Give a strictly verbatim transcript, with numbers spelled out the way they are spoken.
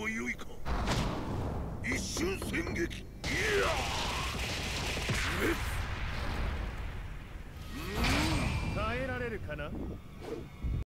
は良いか。一瞬戦撃。いや耐えられるかな。